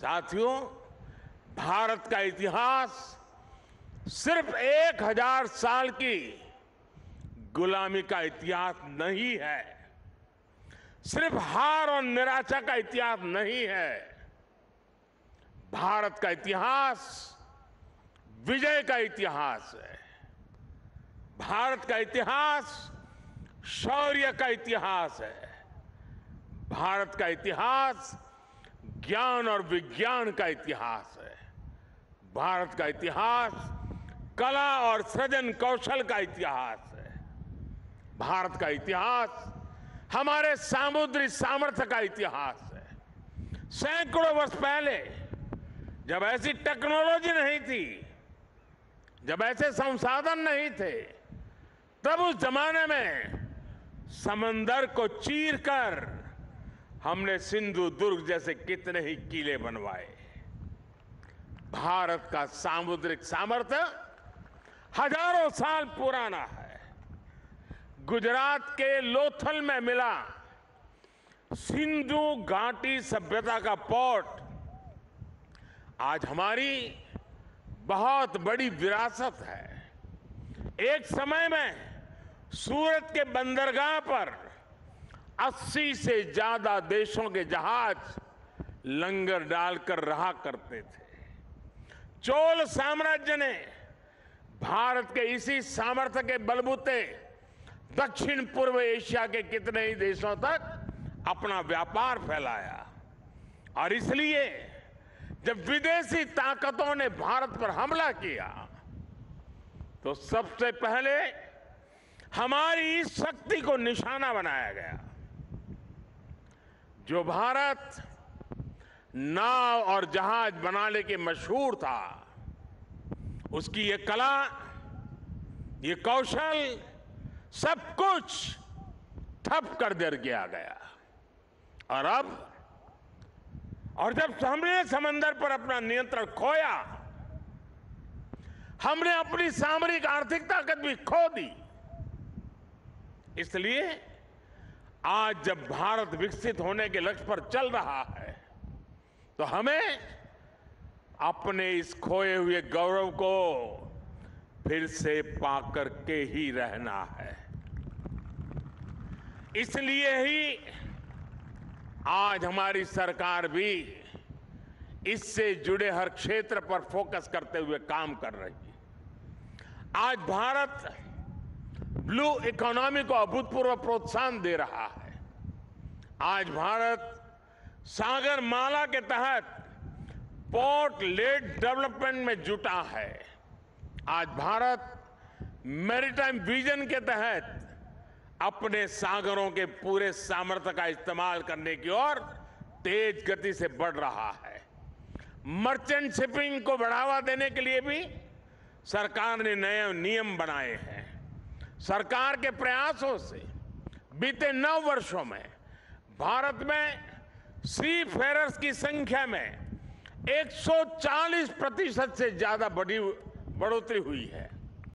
साथियों, भारत का इतिहास सिर्फ 1000 साल की गुलामी का इतिहास नहीं है, सिर्फ हार और निराशा का इतिहास नहीं है। भारत का इतिहास विजय का इतिहास है। भारत का इतिहास शौर्य का इतिहास है। भारत का इतिहास ज्ञान और विज्ञान का इतिहास है। भारत का इतिहास कला और सृजन कौशल का इतिहास है। भारत का इतिहास हमारे सामुद्रिक सामर्थ्य का इतिहास है। सैकड़ों वर्ष पहले जब ऐसी टेक्नोलॉजी नहीं थी, जब ऐसे संसाधन नहीं थे, तब उस जमाने में समंदर को चीरकर हमने सिंधु दुर्ग जैसे कितने ही किले बनवाए। भारत का सामुद्रिक सामर्थ्य हजारों साल पुराना है। गुजरात के लोथल में मिला सिंधु घाटी सभ्यता का पोर्ट आज हमारी बहुत बड़ी विरासत है। एक समय में सूरत के बंदरगाह पर 80 से ज्यादा देशों के जहाज लंगर डालकर रहा करते थे। चोल साम्राज्य ने भारत के इसी सामर्थ्य के बलबूते दक्षिण पूर्व एशिया के कितने ही देशों तक अपना व्यापार फैलाया। और इसलिए जब विदेशी ताकतों ने भारत पर हमला किया तो सबसे पहले हमारी इस शक्ति को निशाना बनाया गया। जो भारत नाव और जहाज बनाने के मशहूर था, उसकी ये कला, ये कौशल, सब कुछ ठप कर दिया गया। और जब हमने समंदर पर अपना नियंत्रण खोया, हमने अपनी सामरिक आर्थिक ताकत भी खो दी। इसलिए आज जब भारत विकसित होने के लक्ष्य पर चल रहा है तो हमें अपने इस खोए हुए गौरव को फिर से पाकर के ही रहना है। इसलिए ही आज हमारी सरकार भी इससे जुड़े हर क्षेत्र पर फोकस करते हुए काम कर रही है। आज भारत ब्लू इकोनॉमी को अभूतपूर्व प्रोत्साहन दे रहा है। आज भारत सागर माला के तहत पोर्ट लेड डेवलपमेंट में जुटा है। आज भारत मैरीटाइम विजन के तहत अपने सागरों के पूरे सामर्थ्य का इस्तेमाल करने की ओर तेज गति से बढ़ रहा है। मर्चेंट शिपिंग को बढ़ावा देने के लिए भी सरकार ने नए नियम बनाए हैं। सरकार के प्रयासों से बीते 9 वर्षों में भारत में सी फेरर्स की संख्या में 140% से ज्यादा बढ़ोतरी हुई है।